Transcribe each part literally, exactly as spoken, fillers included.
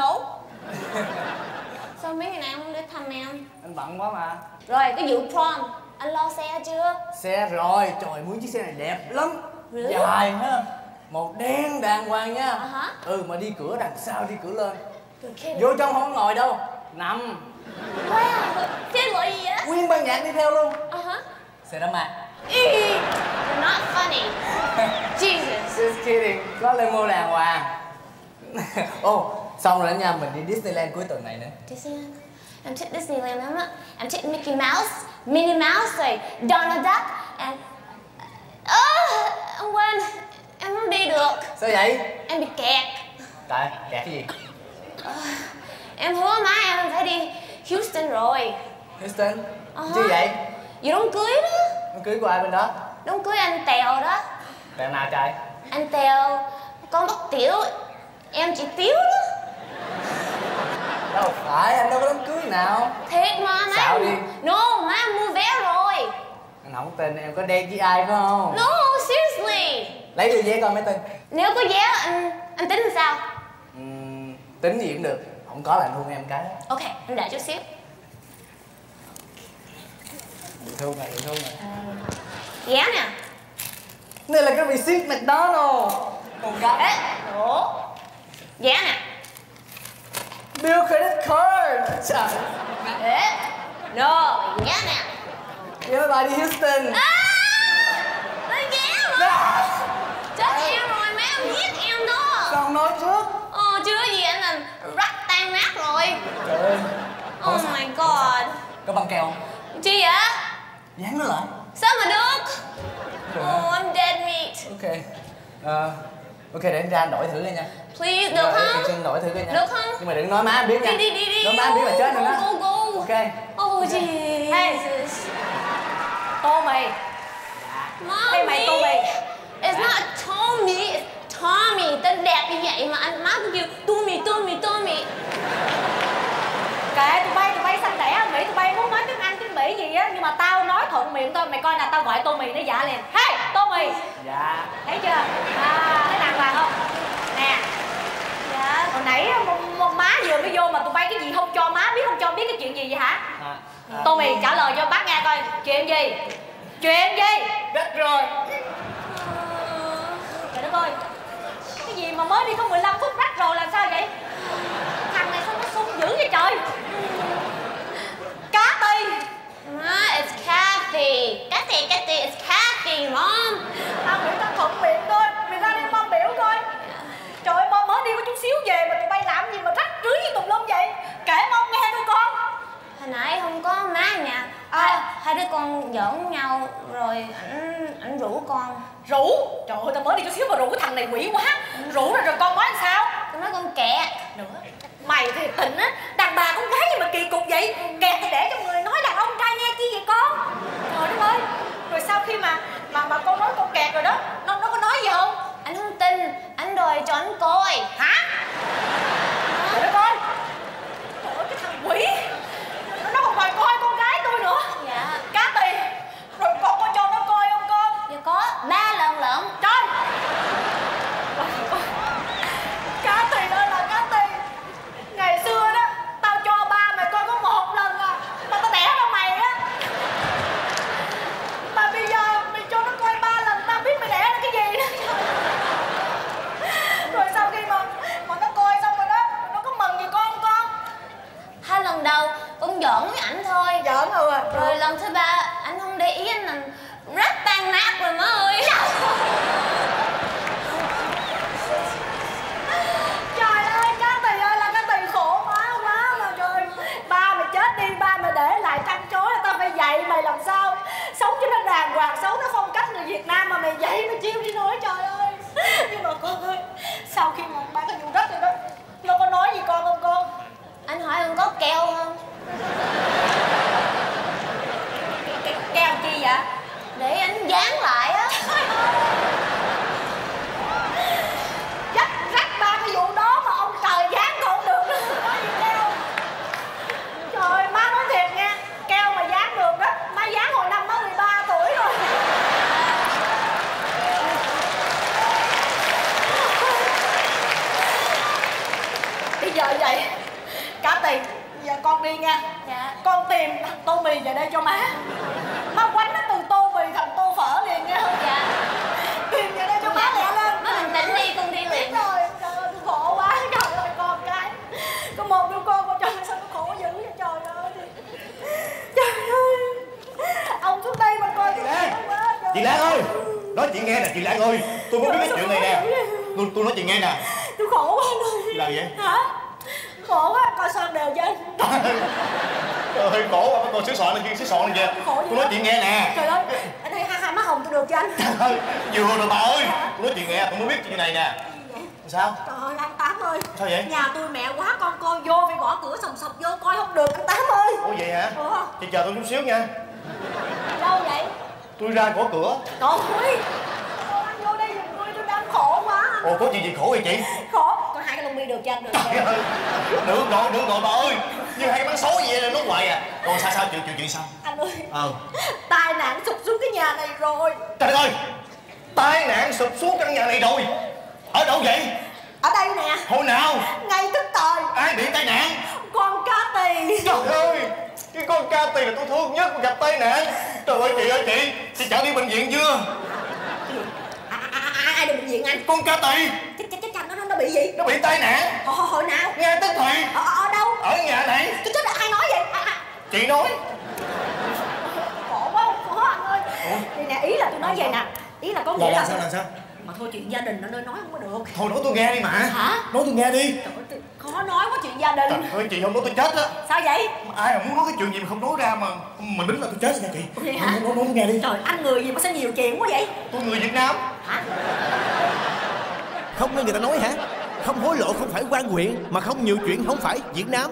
No. Sao mấy ngày nay em không đến thăm em? Anh bận quá mà. Rồi cái vụ prom, anh lo xe chưa? Xe rồi, trời muốn chiếc xe này đẹp lắm. Really? Dài ha, màu đen đàng hoàng nha. À hả? Ừ mà đi cửa đằng sau, đi cửa lên. Okay. Vô trong không ngồi đâu, nằm. Wow, phim gọi gì á? Nguyên ban nhạc đi theo luôn. À hả? Xe đó mà. You're not funny. Jesus. Just kidding, có limo đàng hoàng. Ồ, oh, xong rồi đó nha, mình đi Disneyland cuối tuần này nữa. Disneyland? Em thích Disneyland lắm á. Em thích Mickey Mouse, Minnie Mouse, rồi Donald Duck. And... Oh, em quên, em không đi được. Sao vậy? Em bị kẹt. Tại, kẹt cái gì? Uh, em hứa má em phải đi Houston rồi. Houston? Uh-huh. Chứ vậy? Vậy đám cưới đó. Đám cưới của ai bên đó? Đám cưới anh Tèo đó. Tèo nào trời? Anh Tèo, con bắt Tiểu. Em chỉ Tiếu đó. Đâu phải, anh đâu có đám cưới nào. Thiệt mà má. Xạo đi. No, má em mua vé rồi. Anh không tin em có đen với ai phải không? No, seriously. Lấy đôi vé coi mới tin. Nếu có vé anh anh tính làm sao? Uhm, tính gì cũng được. Không có là anh hôn em cái. Ok, anh đợi chút xíu. Thương này, thương này. Vé nè. Đây là cái receipt McDonald's. Còn cái. Ê, ủa? Vé nè. Bill credit card. Trời. Ê, no, vé nè. Vé máy bay đi Houston. À, lên vé mà. À. Chết em rồi, má em giết em đó. Sao không nói trước? Ờ, chưa gì anh làm rách tan nát rồi. Trời ơi. Oh sao? my god. Có băng keo không? Chi vậy? Dán nó lại. Sao mà được? Oh, I'm dead meat. Ok. Uh, ok, để anh ra anh đổi thử coi nha. Please, được không? Em đổi thử coi nha. Được không? Nhưng mà đừng nói má em biết nha. Đi đi đi đi. Nói má em biết là chết nữa đó. Go go go. Ok. Oh Jesus. Hey. Tô mì. Mommy. Hey mày tô mì. It's not Tommy, it's Tommy. Tên đẹp như vậy mà anh má cứ kêu Tommy, Tommy, Tommy. Kệ tụi bay, tụi bay xanh đẻ ở Mỹ, tụi bay muốn nói tiếng Anh, tiếng Mỹ gì á. Nhưng mà tao nói thuận miệng thôi, mày coi nè, tao gọi tô mì nó dạ liền. Hey, tô mì. Dạ. Thấy chưa? À, thấy đàng hoàng không? Nè. Dạ. Hồi nãy má vừa mới vô mà tụi bay cái gì không cho má biết, không cho biết cái chuyện gì vậy hả? À, à. Tô mì trả lời cho bác nghe coi. Chuyện gì? Chuyện gì? Đất rồi. Trời đất ơi. Cái gì mà mới đi có mười lăm phút rách rồi làm sao vậy? Thằng này sao nó sung dữ vậy trời? Cá tì. Ma, it's Kathy. Kathy, Kathy, it's Kathy, Mom. Tao nghĩ tao thuận miệng thôi. Mày ra đây mong biểu coi. Trời ơi, mong mới đi có chút xíu về mà tụi bay làm gì mà rách rưới như tùm lum vậy? Kể mong nghe thôi con. Hồi nãy không có má nhà. À. Hai, hai đứa con giỡn nhau rồi ảnh ảnh rủ con. Rủ? Trời ơi, tao mới đi chút xíu mà rủ cái thằng này quỷ quá. Rủ rồi rồi con nói làm sao? Con nói con kẹt. Nữa. Mày thì tỉnh á, đàn bà con gái gì mà kỳ cục vậy? Kẹt thì để cho người nói đàn ông trai nghe chi vậy con? Trời đất ơi. Rồi sau khi mà mà mà con nói con kẹt rồi đó, nó nó có nói gì không? Anh không tin, anh đòi cho anh coi. Hả? Trời đất ơi. Trời ơi cái thằng quỷ. Nó còn đòi coi con gái tôi nữa. Dạ. Cá tì. Rồi con có cho nó coi không con? Dạ có, ba lần lận. Trời. Cá tì ơi là cá tì. Ngày xưa đó, tao cho ba mày coi có một lần à. Mà tao đẻ ra mày á. Mà bây giờ mày cho nó coi ba lần, tao biết mày đẻ ra cái gì nữa. Rồi sau khi mà mà nó coi xong rồi đó, nó có mừng gì con không con? Hai lần đầu con giỡn với ảnh thôi. Giỡn rồi à. Rồi lần thứ ba anh không để ý, anh làm rách tan nát rồi má ơi. Trời ơi, cá tì ơi là cá tì khổ quá quá mà trời. Ba mày chết đi, ba mày để lại trăn trối là tao phải dạy mày làm sao sống cho nó đàng hoàng, sống nó phong cách người Việt Nam mà mày dạy mày chiêu đi nói trời ơi. Nhưng mà con ơi, sau khi mà ba cái vụ đất rồi đó, nó có nói gì con không con? Anh hỏi anh có keo không? Cái keo chi vậy? Để anh dán lại á. Dắt rách ba cái vụ đó mà ông trời dán còn không được nữa. Nói gì keo? Trời ơi, má nói thiệt nha, keo mà dán được đó, má dán hồi năm má mười ba tuổi rồi. giờ vậy Cá Tì, giờ con đi nha. Dạ. Con tìm thằng tô mì về đây cho má. Má quánh nó từ tô mì thành tô phở liền nha. Dạ. Tìm về đây cho má lẹ lên. Má bình tĩnh đi, con đi liền. Trời, trời ơi, tôi khổ quá. Trời ơi, con cái có một đứa con con trời sao nó khổ dữ vậy trời ơi. Trời ơi, ông xuống đây mà coi tôi khổ quá. Chị Lan ơi, nói chuyện nghe nè chị Lan ơi. Tôi muốn biết cái chuyện này nè. Tôi, tôi nói chuyện nghe nè. Tôi khổ quá anh ơi. Là gì vậy? Hả? Khổ quá, coi son đều trên. Trời ơi, khổ quá, con xứ sọ này kia, xứ sọ này kìa. Tôi nói chuyện nghe nè. Trời ơi, anh thấy hai hai má hồng tôi được cho anh. Trời ơi, vừa rồi bà ơi. Tôi nói chuyện nghe, tôi muốn biết chuyện này nè. Sao? Trời ơi, anh Tám ơi. Sao vậy? Nhà tôi mẹ quá, con coi vô phải gõ cửa sòng sọc vô coi không được anh Tám ơi. Ủa vậy hả? Ừ. Chị chờ tôi chút xíu nha. Đâu vậy? Tôi ra gõ cửa. Trời ơi, anh vô đây giùm tôi, tôi đang khổ quá anh. Ồ, có chuyện gì khổ vậy chị? Khổ, có hai cái lông mi được cho anh được. Trời ơi, được rồi, được rồi bà ơi. Như hai cái bắn xấu vậy là nó hoài à. Rồi sao sao, chuyện chuyện chuyện sao? Anh ơi, Ờ. tai nạn sụp xuống cái nhà này rồi. Trời ơi, tai nạn sụp xuống căn nhà này rồi. Ở đâu vậy? Ở đây nè. Hồi nào? Ngay tức thời. Ai bị tai nạn? Con Cá Tì. Trời ơi, cái con Cá Tì là tôi thương nhất mà gặp tai nạn. Trời ơi chị ơi chị, chị chở đi bệnh viện chưa? À, à, à, ai đi bệnh viện anh? Con Cá Tì Chết chết chết chanh nó nó bị gì? nó bị tai nạn. Hồi, hồi nào? Ngay tức thì. Ở, ở đâu? Ở nhà này. Chết chết là ai nói vậy? À, à. Chị nói. Khổ quá, khổ anh ơi. Vậy nè, ý là tôi nói vậy nè. Ý là có nghĩa là... sao làm sao? Mà thôi chuyện gia đình nó nơi nói không có được. Thôi nói tôi nghe đi mà. Hả? Nói tôi nghe đi. Trời ơi, khó nói quá chuyện gia đình. Trời ơi chị không nói tôi chết á. Sao vậy? Ai mà muốn nói cái chuyện gì mà không nói ra mà mình đứng là tôi chết nha chị. Vậy hả? Nói, nói, nói tôi nghe đi. Trời, anh người gì mà sao nhiều chuyện quá vậy? Tôi người Việt Nam. Hả? Không nghe người ta nói hả? Không hối lộ không phải quan huyện, mà không nhiều chuyện không phải Việt Nam.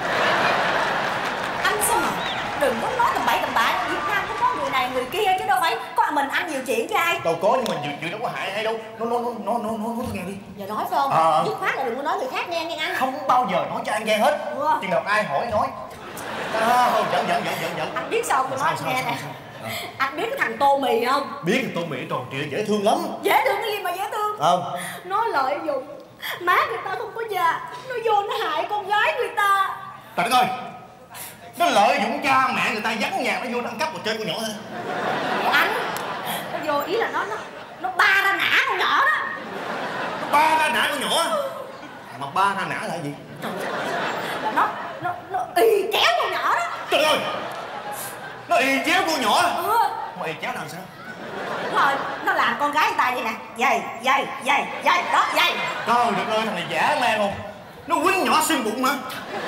Anh sao mà đừng có nói tầm bậy tầm bạ. Việt Nam cũng có người này người kia chứ đâu phải có mình anh nhiều chuyện chứ ai. Đâu có, nhưng mà nhiều chuyện đâu có hại hay đâu. Nói nói nói nói nói nói tôi nghe đi. Giờ nói phải không? Ờ. Dứt khoát là đừng có nói người khác nghe nghe anh. Không bao giờ nói cho anh nghe hết. Ừ. Chừng nào ai hỏi nói. À, giận giận giận giận giận. Anh biết sao tôi nói Sao, anh nghe sao, nè. sao, sao? Anh biết cái thằng Tô Mì không? Biết thì tôi Mỹ tròn trịa dễ thương lắm. Dễ thương cái gì mà dễ thương? Không. Nó lợi dụng má người ta không có già, nó vô nó hại con gái người ta. Trời đất ơi, nó lợi dụng cha mẹ người ta vắng nhà nó vô nó ăn cắp rồi chơi con nhỏ thôi. Thì anh nó vô ý là nó nó nó ba ra nã con nhỏ đó. Nó ba ra nã con nhỏ. À, mà ba ra nã là gì? Trời ơi, là nó nó nó y kéo con nhỏ đó. Trời ơi, nó y chéo con nhỏ. Ừ. Mà y chéo làm sao? Đúng rồi, nó làm con gái người ta vậy nè. Dày, dày, dày, dày, đó, dày. Trời đất ơi, thằng này giả man không? Nó quýnh nhỏ xuyên bụng hả?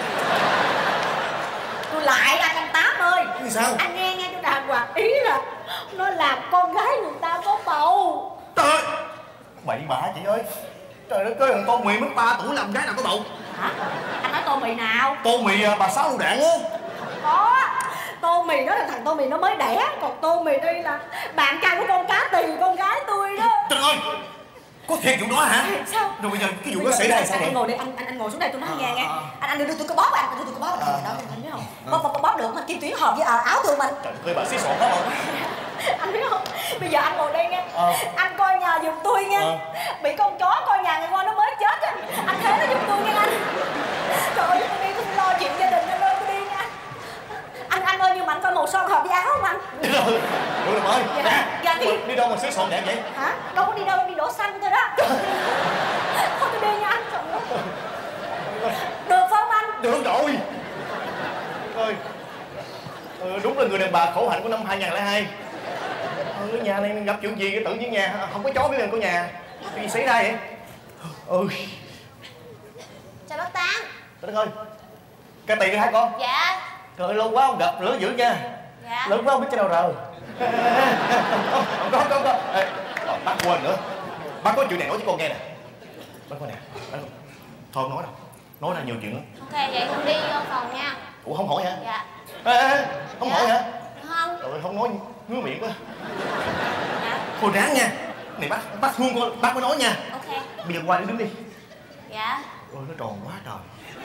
Tôi lại anh anh Tám ơi. Vì sao? Anh nghe nghe cho đàng hoàng. Ý là nó làm con gái người ta có bầu. Trời ơi, bậy bạ chị ơi. Trời đất ơi, thằng Tô Mì mới ba tuổi làm gái nào có bầu. Hả? Anh nói Tô Mì nào? Tô Mì à, bà Sáu Lựu Đạn á. Có. Tô Mì đó là thằng Tô Mì nó mới đẻ. Còn Tô Mì đây là bạn trai của con Cá Tì, con gái tôi đó. Trời ơi, có thiệt vụ đó hả? Sao? Rồi bây giờ cái vụ Bây đó giờ xảy ra anh, sao anh, vậy? anh ngồi đây, anh, anh anh ngồi xuống đây tôi nói À, nghe nghe. à, à. Anh anh đưa tôi cái bóp anh, anh đưa tôi cái bóp anh, đó anh biết không? Bóp bóp bóp được mà kim tuyến hợp với à, áo thương mình. Trời ơi, bà xí sọn đó không? Anh biết không? Bây giờ anh ngồi đây nghe. Ờ. Anh coi nhà giùm tôi nha. Ờ. Bị con chó coi nhà người qua nó mới chết á. Anh thế nó giùm tôi nha anh. Trời ơi, tôi đi tôi lo chuyện gia đình anh ơi, tôi đi nha. Anh anh ơi, nhưng mà anh coi màu son hợp với áo không anh? Đi đâu? Ủa làm ơi, Dạ, nè, dạ thì- đi đâu mà xí sọn đẹp vậy? Hả? Đâu có đi đâu, đi đổ xanh thôi đó. Thôi tôi đi nha anh. Trời ơi. Được không anh? Được rồi. Ơi, ừ, đúng là người đàn bà khổ hạnh của năm hai không không hai. Ừ, nhà này gặp chuyện gì cái tự nhiên nhà không có chó với người của nhà. Cái gì xảy ra vậy? Ừ. Chào bác Tám. Trời đất ơi, cái tiền đi hả con? Dạ. Trời ơi, lâu quá không gặp, lớn dữ nha. Dạ. Lớn quá không biết cái đâu rồi. Không có, không có. Ê, ờ, bác quên nữa. Bác có chuyện này nói với con nghe nè. Bác coi nè, bác thôi không nói đâu. Nói ra nhiều chuyện lắm. Ok, vậy con đi vô phòng nha. Ủa không hỏi hả? Dạ. Ê, ê, ê, không Dạ. hỏi hả? Không. Trời ơi, không nói ngứa miệng quá. Dạ. Thôi ráng nha. Này bác, bác thương con, bác mới nói nha. Ok. Bây giờ qua đi đứng đi. Dạ. Ôi nó tròn quá trời.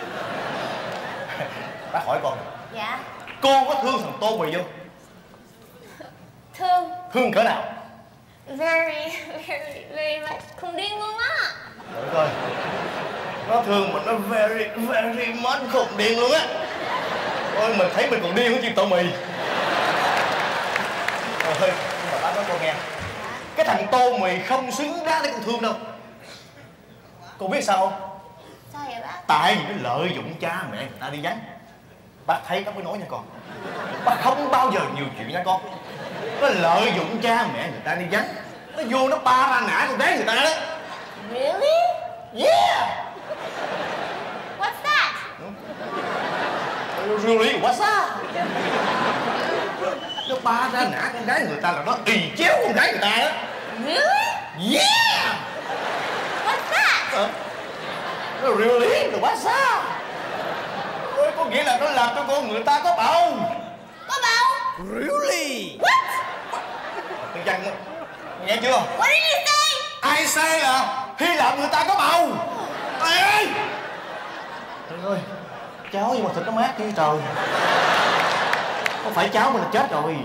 Bác hỏi con, Dạ. con có thương thằng Tô Mì không? Thương. Thương cỡ nào? Very, very, very much. Không điên luôn á. Trời ơi. Nó thương mình, nó very, very much khùng điên luôn á. Ôi, mình thấy mình còn điên hơn chim tô mì. Ôi, nhưng mà bác nói con nghe. Cái thằng tô mì không xứng đáng để con thương đâu. Con biết sao không? Sao vậy bác? Tại vì nó lợi dụng cha mẹ người ta đi vắng. Bác thấy bác mới nói nha con. Bác không bao giờ nhiều chuyện nha con. Nó lợi dụng cha mẹ người ta đi vắng. Nó vô nó ba ra nã con gái người ta đó. Really? Yeah. What's that? Really? What's that? Nó ba ra nã con gái người ta là nó ì chéo con gái người ta đó. Really? Yeah. What's that? Hả? Nó really? What's that? Ôi, có nghĩa là nó làm cho con người ta có bầu. Có bầu? Really? What? Tiếng Văn nghe chưa? What did you say? Ai say là Hy Lạp người ta có bầu. Ê! Trời ơi, cháu nhưng mà thịt nó mát chứ trời. Không phải cháu mình là chết rồi.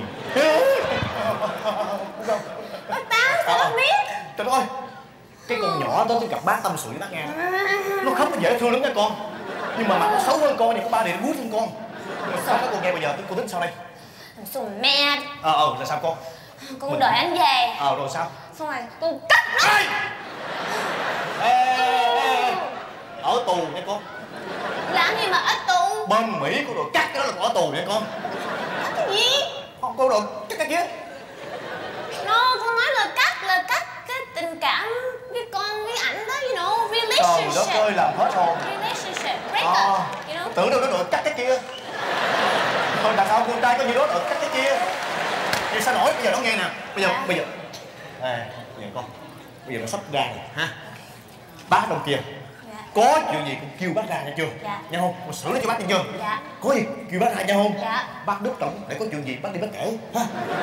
Bác Tám, sao bác biết? Trời ơi, cái con nhỏ đó tôi gặp bác tâm sự với bác nghe. Nó khóc nó dễ thương lắm nha con. Nhưng mà mặt nó xấu hơn con, nhưng có ba điểm bút hơn con. Nhưng mà sao các con nghe bây giờ, cô tính sao đây? I'm so mad. Ờ, ờ, là sao con? Con Mình- đợi anh về. Ờ, rồi sao? Xong rồi con cắt nó. Ê! Ê, ê, ê, ở tù nha con. Làm gì mà ở tù? Bên Mỹ có đồ cắt cái đó là ở tù nha con. Cắt cái gì? Không có đồ cắt cái kia. No, con nói là cắt là cắt cái tình cảm với con với ảnh đó, you know, Trời đất ơi, relationship. làm hết hồn. Relationship, break Ờ, up, you know. tưởng đâu nó đồ cắt cái kia. Thôi đàn ông con trai có gì đó đồ cắt cái kia. Vậy sao nổi, bây giờ nó nghe nè. Bây giờ, Dạ. bây giờ. Ê, bây giờ con. Bây giờ nó sắp ra rồi, ha. Bác đâu kia. Dạ. Có chuyện gì cũng kêu bác ra nha chưa? Dạ. Nha không? Con xử lý cho bác nha chưa? Dạ. Có gì kêu bác ra nha không? Dạ. Bác đứt trọng để có chuyện gì bác đi bác kể, ha.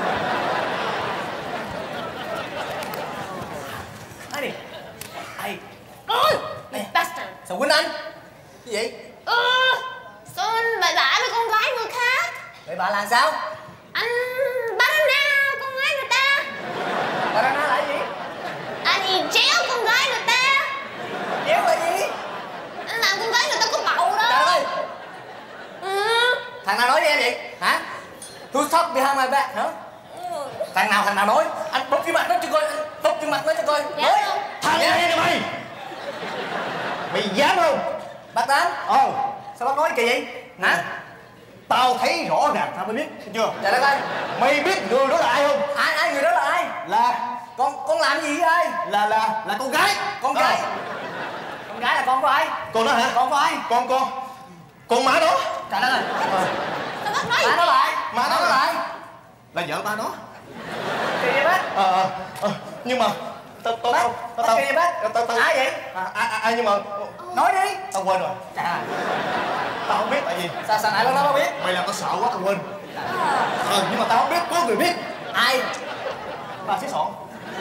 Ai đi? Ai? Ôi, you bastard. Sao Quýnh Anh? Cái gì? Ừ, sao anh bậy bạ với con gái người khác? Vậy bà làm sao? Anh bắt anh ra con gái người ta. Bà đang nói là cái gì? Anh ì chéo con gái người ta. Chéo là gì? Anh làm con gái người ta có bầu đó. Trời ơi! Ừ. Thằng nào nói với em vậy? Hả? Who's talk behind my back hả? Ừ. Thằng nào thằng nào nói? Anh bóp cái mặt nó cho coi, anh bóp cái mặt nó cho coi. Dạ Nói. không? Thằng này nè mày. Mày dám không? Bác Tám, Ồ, sao bác nói kỳ vậy? Hả? tao thấy rõ ràng tao mới biết, thấy chưa? Trời đất ơi! Mày biết người đó là ai không? Ai ai người đó là ai? Là Con con làm gì với ai? là là là con gái. Con gái. Ờ. Con gái là con của ai? Con đó hả? Con của ai? Con con con má đó. Trời đất ơi! Sao bác nói Má gì nó vậy? lại. Má nó nó lại. lại. Là vợ ba đó. Kỳ vậy bác? Ờ ờ ờ, nhưng mà tao tao Bác, tao bác tao kỳ vậy bác? tao tao tao Ai vậy? À, à, à, à, nhưng mà Nói đi. tao quên rồi. Trời ơi! Tao không biết tại vì Sao sao nãy bác nói bác biết? mày làm tao sợ quá tao quên. Ờ nhưng mà tao không biết, có người biết. Ai? Bà xí sọn.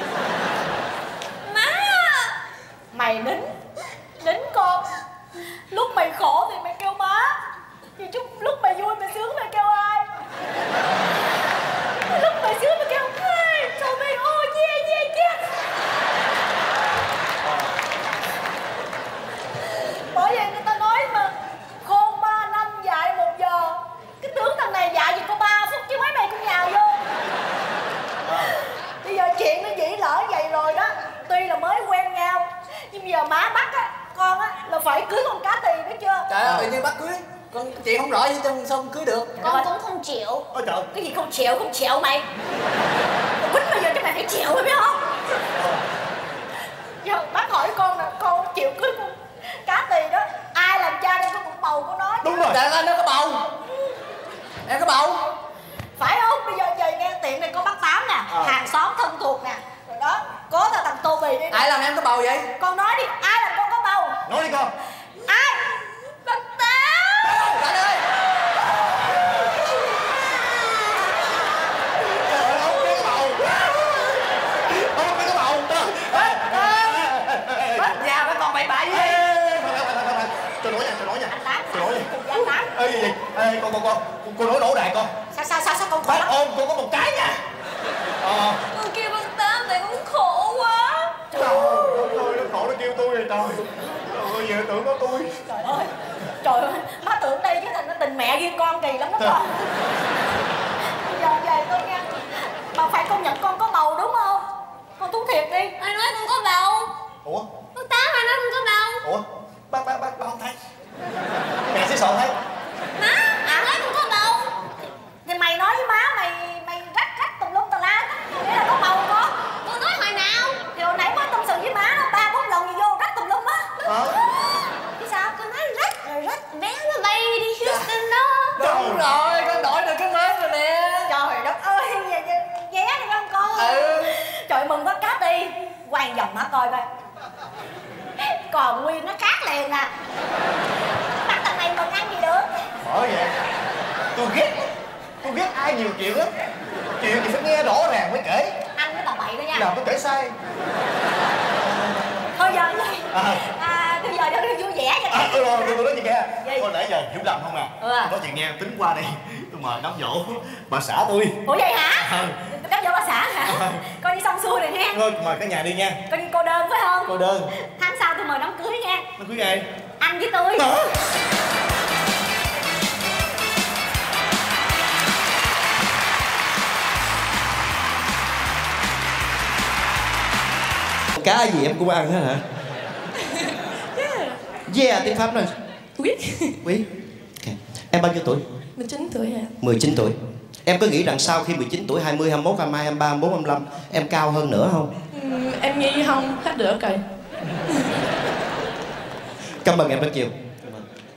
Má. Mày nín nín con. Lúc mày khổ thì mày kêu má, nhưng chút lúc mày vui mày sướng mày kêu ai? Lúc mày sướng mày kêu ai? Rồi mày ô yeah yeah yeah. Bởi vậy người ta nói mà, khôn ba năm dạy một giờ. Cái tưởng thằng này dạy gì có ba phút chứ mấy mày cũng nhào vô. Bây giờ chuyện nó dĩ lỡ vậy rồi đó. Tuy là mới quen nhau, nhưng bây giờ má bắt á, con á là phải cưới con cá tỳ, biết chưa? Trời ơi, tự nhiên bác cưới. Con chị không rõ vậy sao sao không cưới được? Con cũng không chịu. Ôi trời. Cái gì không chịu, không chịu mày. Con quýnh bây giờ cho mày phải chịu, mày biết không? Giờ bác hỏi con nè, con chịu cưới con cá tỳ đó, ai làm cha đây con cũng bầu của nó chứ. Đúng rồi. Trời ơi, nó có bầu. Em có bầu. Phải không? Bây giờ về nghe tiệm này có bác Tám nè, Ờ. hàng xóm thân thuộc nè. Rồi đó, có thằng thằng Tô Bì đi. Ai làm em có bầu vậy? Con nói đi, ai làm con có bầu? Nói đi con. Ai? Bác Tám. Trời ơi! Trời ơi, ông biết cái bầu. Ông biết cái bầu. Bác nhà với con bậy bạ gì? Tôi nói nha, tôi nói nha. Anh Tám. Tôi nói nha. Anh Tám. Ê gì gì? Ê con con con, con nói đổ đại con. Sao sao sao sao con Bác khổ lắm? ôm con có một cái nha. Ờ. Con kêu bác Tám tại con khổ quá. Trời ơi, nó khổ nó kêu tôi rồi trời. Trời ơi, giờ người tưởng có tôi. Trời ơi, trời ơi, má tưởng đây chứ thành nó tình mẹ riêng con kỳ lắm đó con. Bây giờ về tôi nha. Bà phải công nhận con có bầu đúng không? Con thú thiệt đi. Ai nói con có bầu? Ủa? Bác Tám ai nói con có bầu? Ủa? Bác, bác, bác, bác không thấy. Mẹ xí xộn thấy. Má, à nói con có bầu. Thì mày nói với má mày, mày rách rách tùm lum tà la. Nghĩa là có bầu con. Con nói hồi nào? Thì hồi nãy má tâm sự với má nó ba bốn lần gì vô rách tùm lum á. Hả? Chứ sao? Con nói rách rồi rách bé nó bay đi Houston đó. Đúng rồi, con đổi được cái mới rồi nè. Trời đất ơi, vé đi không con? Ừ. Trời mừng quá cáp đi. Quay vòng má coi coi. Còn nguyên nó khác liền à. Bắt thằng này mừng ăn gì được. Bởi vậy tôi ghét tôi ghét ai nhiều chuyện lắm. Chuyện thì phải nghe rõ ràng mới kể. Ăn cái tầm bậy đó nha. Nào tôi kể sai. Thôi giờ như vậy. À. À, bây giờ cho nó vui vẻ cho À, ừ, rồi, tôi nói gì nghe. Gì? Thôi nãy giờ hiểu lầm không à? Ừ à. Nói chuyện nghe, tính qua đây. Tôi mời đám dỗ bà xã tôi. Ủa vậy hả? Ừ. Cắp dỗ bà xã hả? Coi đi xong xuôi rồi nha. Thôi mời cả nhà đi nha. Coi đi cô đơn phải không? Cô đơn. Tháng sau tôi mời đám cưới nha. Nó cưới ai? Anh với tôi. Hả? Cá gì em cũng ăn hết hả? Yeah, tiếng Pháp nói. Quyết. Quý. Okay. Em bao nhiêu tuổi? mười chín tuổi hả? mười chín tuổi. Em có nghĩ rằng sau khi mười chín tuổi, hai mươi, hai mươi mốt, hai mươi hai, hai mươi ba, hai mươi bốn, hai mươi lăm em cao hơn nữa không? Ừ, em nghĩ không, hết được rồi. Cảm ơn em rất nhiều.